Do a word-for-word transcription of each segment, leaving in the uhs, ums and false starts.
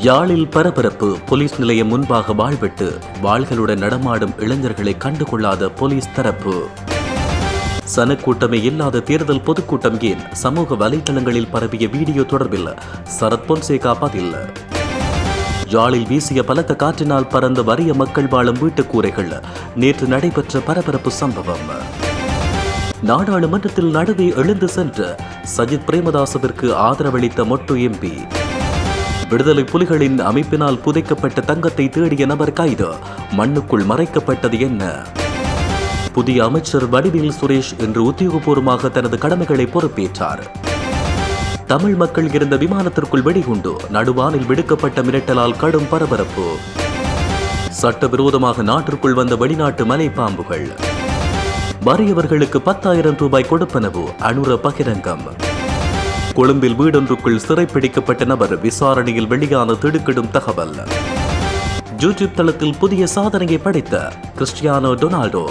யாழில் பரபரப்பு. போலீஸ் நிலையம் முன்பாக வாழ்விட்டு வாள்களுடன் நடமாடும் இளைஞர்களை கண்டுகொள்ளாத போலீஸ் தரப்பு. சனக்கூட்டமே இல்லாத தேர்தல் பொதுக்கூட்டம் ஏன்? சமூக வலைதளங்களில் பரவிய வீடியோ தொடர்பில் சரத் பொன்சேகா பதில். யாழில் வீசிய பலத்த காற்றினால் பறந்த வறிய மக்கள் வாழும் வீட்டுக் கூரைகள். நேற்று நடைபெற்ற பரபரப்பு சம்பவம். நாடாளுமன்றத்தில் நடுவே எழுந்து சென்று சஜித் பிரேமதாசவிற்கு ஆதரவளித்த மொட்டு எம்பி. விடுதலை புலிகளின் அமைப்பினால் புதைக்கப்பட்ட தங்கத்தை தேடிய நபர் கைது. மண்ணுக்குள் மறைக்கப்பட்டது என்ன? புதிய அமைச்சர் வடிவேல் சுரேஷ் இன்று உத்தியோகபூர்வமாக தனது கடமைகளை பொறுப்பேற்றார். தமிழ் மக்கள் இருந்த விமானத்திற்குள் வெடிகுண்டு. நடுவானில் விடுக்கப்பட்ட மிரட்டலால் கடும் பரபரப்பு. சட்டவிரோதமாக நாட்டிற்குள் வந்த வெளிநாட்டு மலைப்பாம்புகள். வறியவர்களுக்கு பத்தாயிரம் ரூபாய் கொடுப்பனவு. அனுர பகிரங்கம். கொழும்பில் வீடொன்றுக்குள் சிறைப்பிடிக்கப்பட்ட நபர் விசாரணையில் வெளியான திடுக்கிடும் தகவல். யூடியூப் தளத்தில் புதிய சாதனையை படைத்த Cristiano Ronaldo.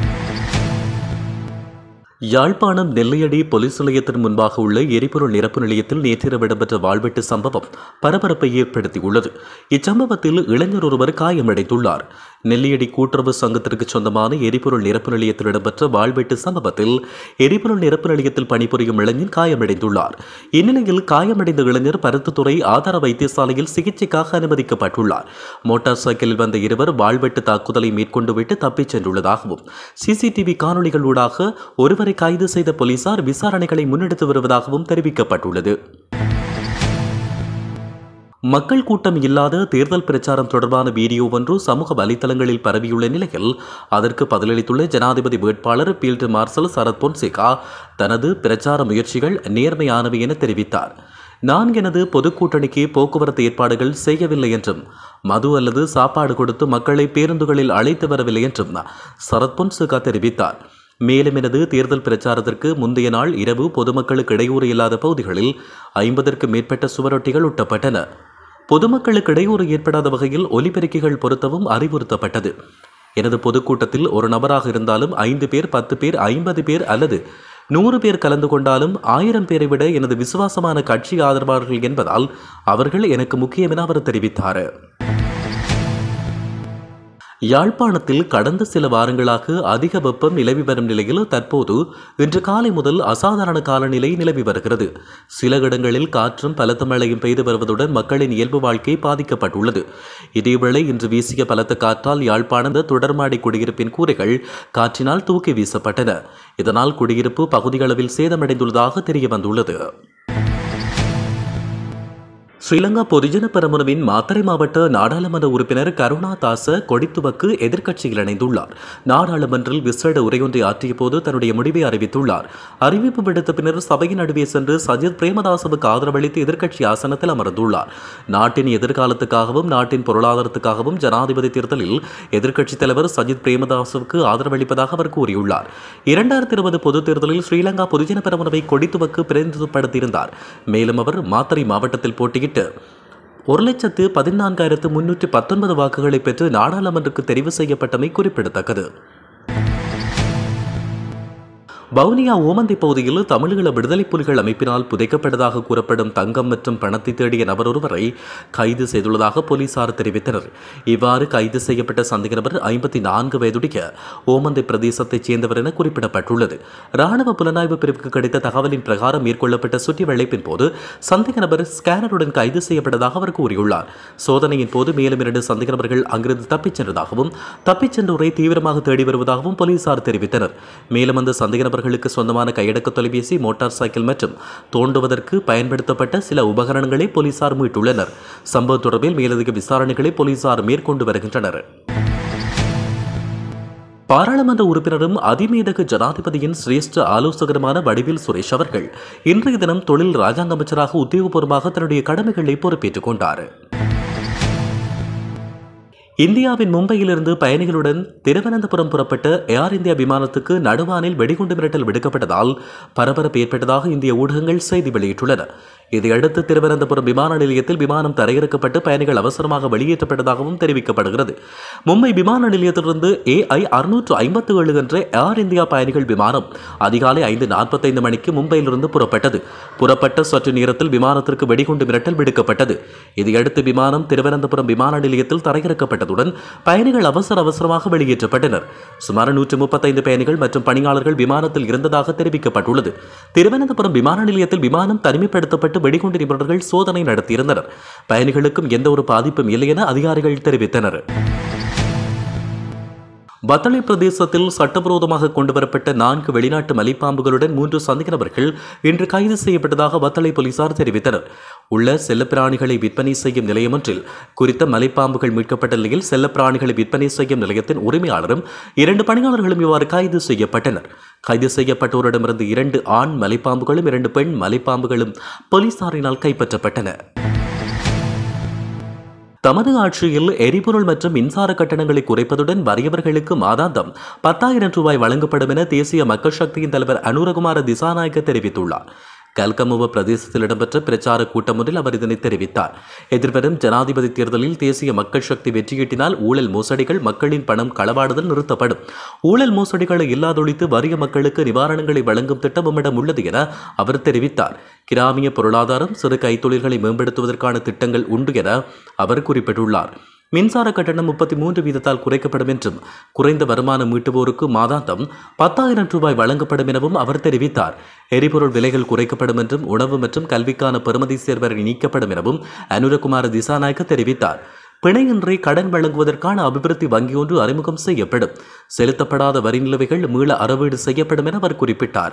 Jaffna Nelliady police நிலையத்தின் முன்பாக உள்ள எரிபொருள் நிரப்பு நிலையத்தில் நேற்றிரவு இடம்பெற்ற வாழ்வெட்டு சம்பவம் பரபரப்பை ஏற்படுத்தியுள்ளது. இச்சம்பவத்தில் இளைஞர் ஒருவர் காயமடைந்துள்ளார். நெல்லையடி கூட்டுறவு சங்கத்திற்கு சொந்தமான எரிபொருள் நிரப்பு நிலையத்தில் இடம்பெற்ற வாழ்வெட்டு சம்பவத்தில் எரிபொருள் நிரப்பு நிலையத்தில் பணிபுரியும் இளைஞர் காயமடைந்துள்ளார். இந்நிலையில் காயமடைந்த இளைஞர் பருத்தித்துறை ஆதார வைத்தியசாலையில் சிகிச்சைக்காக அனுமதிக்கப்பட்டுள்ளார். மோட்டார் சைக்கிளில் வந்த இருவர் வாழ்வெட்டு தாக்குதலை மேற்கொண்டுவிட்டு தப்பிச் சென்றுள்ளதாகவும் சிசிடிவி காணொலிகளூடாக ஒருவர் கைது செய்த போலீசார் விசாரணைகளை முன்னெடுத்து வருவதாகவும் தெரிவிக்கப்பட்டுள்ளது. மக்கள் கூட்டம் இல்லாத தேர்தல் பிரச்சாரம் தொடர்பான வீடியோ ஒன்று சமூக வலைதளங்களில் பரவியுள்ள நிலையில் அதற்கு பதிலளித்துள்ள ஜனாதிபதி வேட்பாளர் பீல்ட் மார்ஷல் சரத் பொன்சேகா தனது பிரச்சார முயற்சிகள் நேர்மையானவை என தெரிவித்தார். நான் எனது பொதுக்கூட்டணிக்கு போக்குவரத்து ஏற்பாடுகள் செய்யவில்லை என்றும் மது அல்லது சாப்பாடு கொடுத்து மக்களை பேருந்துகளில் அழைத்து வரவில்லை என்றும் சரத் பொன்சேகா தெரிவித்தார். மேலும் எனது தேர்தல் பிரச்சாரத்திற்கு முந்தைய நாள் இரவு பொதுமக்களுக்கு இடையூறு இல்லாத பகுதிகளில் ஐம்பதற்கு மேற்பட்ட சுவரொட்டிகள் ஒட்டப்பட்டன. பொதுமக்களுக்கு இடையூறு ஏற்படாத வகையில் ஒலிபெருக்கிகள் பொருத்தவும் அறிவுறுத்தப்பட்டது. எனது பொதுக்கூட்டத்தில் ஒரு நபராக இருந்தாலும் ஐந்து பேர் பத்து பேர் ஐம்பது பேர் அல்லது நூறு பேர் கலந்து கொண்டாலும் ஆயிரம் பேரை விட எனது விசுவாசமான கட்சி ஆதரவாளர்கள் என்பதால் அவர்கள் எனக்கு முக்கியம் என அவர் தெரிவித்தார். யாழ்ப்பாணத்தில் கடந்த சில வாரங்களாக அதிக வெப்பம் நிலவி வரும் நிலையில் தற்போது இன்று காலை முதல் அசாதாரண காலநிலை நிலவி வருகிறது. சில இடங்களில் காற்றும் பலத்த மழையும் பெய்து வருவதுடன் மக்களின் இயல்பு வாழ்க்கை பாதிக்கப்பட்டுள்ளது. இதேவேளை இன்று வீசிய பலத்த காற்றால் யாழ்ப்பாண தொடர்மாடி குடியிருப்பின் கூரைகள் காற்றினால் தூக்கி வீசப்பட்டன. இதனால் குடியிருப்பு பகுதியளவில் சேதமடைந்துள்ளதாக தெரிய வந்துள்ளது. ஸ்ரீலங்கா பொதுஜன பெரமுனவின் மாத்தறை மாவட்ட நாடாளுமன்ற உறுப்பினர் கருணா தாச கொடித்துவக்கு எதிர்க்கட்சியில் இணைந்துள்ளார். நாடாளுமன்றில் விசேட உரையொன்றை ஆற்றிய போது தன்னுடைய முடிவை அறிவித்துள்ளார். அறிவிப்பு விடுத்த பின்னர் சபையின் நடுவே சென்று சஜித் பிரேமதாசவுக்கு ஆதரவளித்து எதிர்க்கட்சி ஆசனத்தில் அமர்ந்துள்ளார். நாட்டின் எதிர்காலத்துக்காகவும் நாட்டின் பொருளாதாரத்துக்காகவும் ஜனாதிபதி தேர்தலில் எதிர்க்கட்சித் தலைவர் சஜித் பிரேமதாசவுக்கு ஆதரவளிப்பதாக அவர் கூறியுள்ளார். இரண்டாயிரத்தி இருபது பொதுத் தேர்தலில் ஸ்ரீலங்கா பொதுஜன பெரமுனவை கொடித்துவக்கு பிரதிநிதித்துவப்படுத்தியிருந்தார். மேலும் அவர் மாத்தறை மாவட்டத்தில் போட்டியிட்டு ஒரு லட்சத்து பதினான்காயிரத்து முன்னூற்றி பத்தொன்பது வாக்குகளை பெற்று நாடாளுமன்றத்துக்கு தெரிவு செய்யப்பட்டமை குறிப்பிடத்தக்கது. வவுனியா ஓமந்தை பகுதியில் தமிழீழ விடுதலை புலிகள் அமைப்பினால் புதைக்கப்பட்டதாக கூறப்படும் தங்கம் மற்றும் பணத்தை தேடிய நபர் ஒருவரை கைது செய்துள்ளதாக போலீசார் தெரிவித்தனர். இவ்வாறு கைது செய்யப்பட்ட சந்தேக நபர் ஐம்பத்தி நான்கு வயதுடைய ஓமந்தை பிரதேசத்தைச் சேர்ந்தவர் என குறிப்பிடப்பட்டுள்ளது. ராணுவ புலனாய்வு பிரிவுக்கு கிடைத்த தகவலின் பிரகாரம் மேற்கொள்ளப்பட்ட சுற்றி வளைப்பின் போது சந்தேக நபர் ஸ்கேனருடன் கைது செய்யப்பட்டதாக அவர் கூறியுள்ளார். சோதனையின் போது மேலும் இரண்டு சந்தேக நபர்கள் அங்கிருந்து தப்பிச் சென்றதாகவும் தப்பிச் சென்றோரை தீவிரமாக தேடி வருவதாகவும் போலீசார் தெரிவித்தனர். மேலும் அந்த சந்தேக நபர் களுக்கு சொந்தமான கையடக்க தொலைபேசி, மோட்டார் சைக்கிள் மற்றும் தோண்டுவதற்கு பயன்படுத்தப்பட்ட சில உபகரணங்களை போலீசார் மீட்டுள்ளனர். சம்பவ தொடர்பில் மேலதிக விசாரணைகளை போலீசார் மேற்கொண்டு வருகின்றனர். பாராளுமன்ற உறுப்பினரும் அதிமேதக ஜனாதிபதியின் சிரேஷ்ட ஆலோசகருமான வடிவேல் சுரேஷ் அவர்கள் இன்றைய தினம் தொழில் ராஜாங்க அமைச்சராக உத்தியோகபூர்வமாக தன்னுடைய கடமைகளை பொறுப்பேற்றுக் கொண்டார். இந்தியாவின் மும்பையிலிருந்து பயணிகளுடன் திருவனந்தபுரம் புறப்பட்ட ஏர் இந்தியா விமானத்துக்கு நடுவானில் வெடிகுண்டு மிரட்டல் விடுக்கப்பட்டதால் பரபரப்பு ஏற்பட்டதாக இந்திய ஊடகங்கள் செய்தி வெளியிட்டுள்ளன. இதையடுத்து திருவனந்தபுரம் விமான நிலையத்தில் விமானம் தரையிறக்கப்பட்டு பயணிகள் அவசரமாக வெளியேற்றப்பட்டதாகவும் தெரிவிக்கப்படுகிறது. மும்பை விமான நிலையத்திலிருந்து ஏஐ அறுநூற்று ஐம்பத்தி ஏழு என்ற ஏர் இந்தியா பயணிகள் விமானம் அதிகாலை ஐந்து நாற்பத்தைந்து மணிக்கு மும்பையிலிருந்து புறப்பட்டது. புறப்பட்ட சற்று நேரத்தில் விமானத்திற்கு வெடிகுண்டு மிரட்டல் விடுக்கப்பட்டது. இதையடுத்து விமானம் திருவனந்தபுரம் விமான நிலையத்தில் தரையிறக்கப்பட்டதுடன் பயணிகள் அவசர அவசரமாக வெளியேற்றப்பட்டனர். சுமார் நூற்று முப்பத்தைந்து பயணிகள் மற்றும் பணியாளர்கள் விமானத்தில் இருந்ததாக தெரிவிக்கப்பட்டுள்ளது. திருவனந்தபுரம் விமான நிலையத்தில் விமானம் தனிமைப்படுத்தப்பட்டு வெடிகுண்டு நிபுணர்கள் சோதனை நடத்தியிருந்தனர். பயணிகளுக்கும் எந்த ஒரு பாதிப்பும் இல்லை என அதிகாரிகள் தெரிவித்தனர். பத்தளை பிரதேசத்தில் சட்டவிரோதமாக கொண்டுவரப்பட்ட நான்கு வெளிநாட்டு மலைப்பாம்புகளுடன் மூன்று சந்தேக நபர்கள் இன்று கைது செய்யப்பட்டதாக பத்தளை போலீசார் தெரிவித்தனர். உள்ள செல்லப்பிராணிகளை விற்பனை செய்யும் நிலையம் ஒன்றில் குறித்த மலைப்பாம்புகள் மீட்கப்பட்ட நிலையில் செல்லப்பிராணிகளை விற்பனை செய்யும் நிலையத்தின் உரிமையாளரும் இரண்டு பணியாளர்களும் இவ்வாறு கைது செய்யப்பட்டனர். கைது செய்யப்பட்டோரிடமிருந்து இரண்டு ஆண் மலைப்பாம்புகளும் இரண்டு பெண் மலைப்பாம்புகளும் போலீசாரினால் கைப்பற்றப்பட்டன. தமது ஆட்சியில் எரிபொருள் மற்றும் மின்சார கட்டணங்களை குறைப்பதுடன் வறியவர்களுக்கு மாதாந்தம் பத்தாயிரம் ரூபாய் வழங்கப்படும் என தேசிய மக்கள் சக்தியின் தலைவர் அனுரகுமார திசாநாயக்க தெரிவித்துள்ளார். கல்கமுவ பிரதேசத்தில் இடம்பெற்ற பிரச்சார கூட்டம் ஒன்றில் அவர் இதனை தெரிவித்தார். எதிர்வரும் ஜனாதிபதி தேர்தலில் தேசிய மக்கள் சக்தி வெற்றியீட்டினால் ஊழல் மோசடிகள், மக்களின் பணம் களவாடுதல் நிறுத்தப்படும். ஊழல் மோசடிகளை இல்லாதொழித்து வறிய மக்களுக்கு நிவாரணங்களை வழங்கும் திட்டம் நம்மிடம் உள்ளது என அவர் தெரிவித்தார். கிராமிய பொருளாதாரம், சிறு கைத்தொழில்களை மேம்படுத்துவதற்கான திட்டங்கள் உண்டு என அவர் குறிப்பிட்டுள்ளார். மின்சார கட்டணம் முப்பத்தி மூன்று வீதத்தால் குறைக்கப்படும் என்றும் குறைந்த வருமானம் ஈட்டுவோருக்கு மாதாந்தம் பத்தாயிரம் ரூபாய் வழங்கப்படும் எனவும் அவர் தெரிவித்தார். எரிபொருள் விலைகள் குறைக்கப்படும் என்றும் உணவு மற்றும் கல்விக்கான பெறுமதி சேர்வரை நீக்கப்படும் எனவும் அனுரகுமார திசாநாயக்க தெரிவித்தார். பிணையின்றி கடன் வழங்குவதற்கான அபிவிருத்தி வங்கி ஒன்று அறிமுகம் செய்யப்படும். செலுத்தப்படாத வரி நிலுவைகள் மீள அறவீடு செய்யப்படும் என அவர் குறிப்பிட்டார்.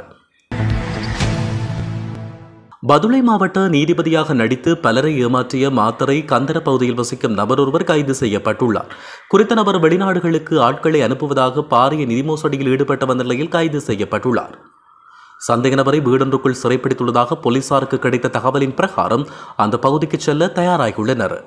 பதுளை மாவட்ட நீதிபதியாக நடித்து பலரை ஏமாற்றிய மாத்தறை கந்தர பகுதியில் வசிக்கும் நபர் ஒருவர் கைது செய்யப்பட்டுள்ளார். குறித்த நபர் வெளிநாடுகளுக்கு ஆட்களை அனுப்புவதாக பாரிய நிதி மோசடியில் ஈடுபட்ட வந்த நிலையில் கைது செய்யப்பட்டுள்ளார். சந்தேக நபரை வீடொன்றுக்குள் சிறைப்பிடித்துள்ளதாக போலீசாருக்கு கிடைத்த தகவலின் பிரகாரம் அந்த பகுதிக்கு செல்ல தயாராகியுள்ளனர்.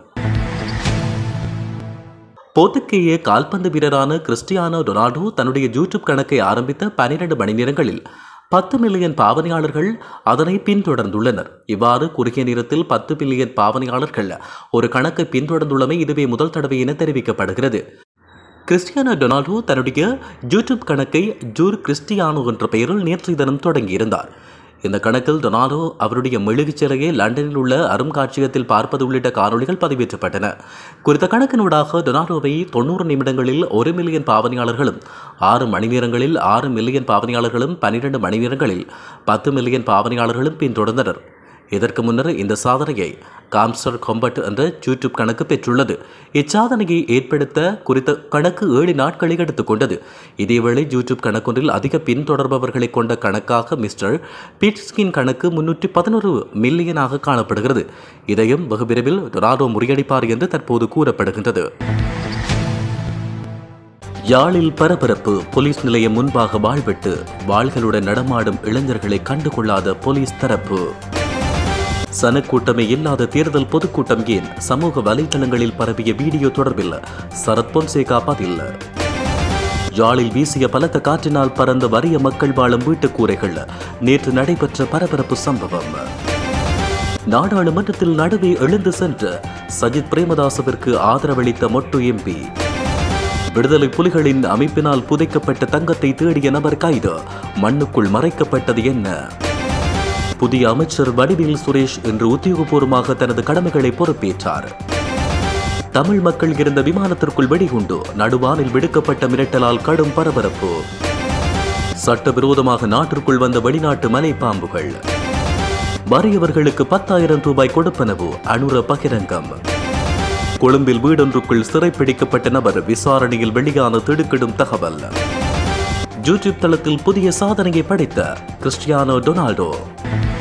போர்த்துகேய கால்பந்து வீரரான கிறிஸ்டியானோ ரொனால்டோ தன்னுடைய யூடியூப் கணக்கை ஆரம்பித்த பனிரெண்டு மணி நேரங்களில் பத்து மில்லியன் பாவனையாளர்கள் அதனை பின்தொடர்ந்துள்ளனர். இவ்வாறு குறுகிய நேரத்தில் பத்து மில்லியன் பாவனையாளர்கள் ஒரு கணக்கை பின்தொடர்ந்துள்ளமை இதுவே முதல் தடவை என தெரிவிக்கப்படுகிறது. கிறிஸ்டியானோ ரொனால்டோ தன்னுடைய யூடியூப் கணக்கை ஜூர் கிறிஸ்டியானோ என்ற பெயரில் நேற்றைய தினம் தொடங்கியிருந்தார். இந்த கணக்கில் ரொனால்டோ அவருடைய மெழுகுச் சிலையை லண்டனில் உள்ள அருங்காட்சியகத்தில் பார்ப்பது உள்ளிட்ட காணொலிகள் பதிவேற்றப்பட்டன. குறித்த கணக்கினூடாக ரொனால்டோவை தொண்ணூறு நிமிடங்களில் ஒரு மில்லியன் பாவனையாளர்களும், ஆறு மணி நேரங்களில் ஆறு மில்லியன் பாவனையாளர்களும், பனிரெண்டு மணி நேரங்களில் பத்து மில்லியன் பாவனையாளர்களும் பின்தொடர்ந்தனர். இதற்கு முன்னர் இந்த சாதனையை காம்ஸ்டர் கொம்பட் என்ற யூடியூப் கணக்கு பெற்றுள்ளது. இச்சாதனையை ஏற்படுத்த குறித்த கணக்கு ஏழு நாட்களை எடுத்துக்கொண்டது. இதேவேளை யூடியூப் கணக்கொன்றில் அதிக பின்தொடர்பவர்களை கொண்ட கணக்காக மிஸ்டர் பீட்ஸ்கின் கணக்கு முன்னூற்றி பதினொரு மில்லியனாக காணப்படுகிறது. இதையும் வெகு விரைவில் ரொனால்டோ முறியடிப்பார் என்று தற்போது கூறப்படுகின்றது. யாழில் பரபரப்பு. போலீஸ் நிலையம் முன்பாக வாழ்வெட்டு. வாள்களுடன் நடமாடும் இளைஞர்களை கண்டுகொள்ளாத போலீஸ் தரப்பு. சனக்கூட்டமே இல்லாத தேர்தல் பொதுக்கூட்டம் ஏன்? சமூக வலைதளங்களில் பரவிய வீடியோ தொடர்பில் சரத் பொன்சேகா பதில். யாழில் வீசிய பலத்த காற்றினால் பறந்த வறிய மக்கள் வாழும் வீட்டுக் கூரைகள். நேற்று நடைபெற்ற பரபரப்பு சம்பவம். நாடாளுமன்றத்தில் நடுவே எழுந்து சென்று சஜித் பிரேமதாசவிற்கு ஆதரவளித்த மொட்டு எம்பி. விடுதலை புலிகளின் அமைப்பினால் புதைக்கப்பட்ட தங்கத்தை தேடிய நபர் கைது. மண்ணுக்குள் மறைக்கப்பட்டது என்ன? புதிய அமைச்சர் வடிவேல் சுரேஷ் இன்று உத்தியோகபூர்வமாக தனது கடமைகளை பொறுப்பேற்றார். தமிழ் மக்கள் இருந்த விமானத்திற்குள் வெடிகுண்டு. நடுவானில் விடுக்கப்பட்ட மிரட்டலால் கடும் பரபரப்பு. சட்டவிரோதமாக நாட்டிற்குள் வந்த வெளிநாட்டு மலைப்பாம்புகள். வறியவர்களுக்கு பத்தாயிரம் ரூபாய் கொடுப்பனவு. அனுர பகிரங்கம். கொழும்பில் வீடொன்றுக்குள் சிறைப்பிடிக்கப்பட்ட நபர் விசாரணையில் வெளியான திடுக்கிடும் தகவல். யூடியூப் தளத்தில் புதிய சாதனையை படைத்த கிறிஸ்டியானோ ரொனால்டோ.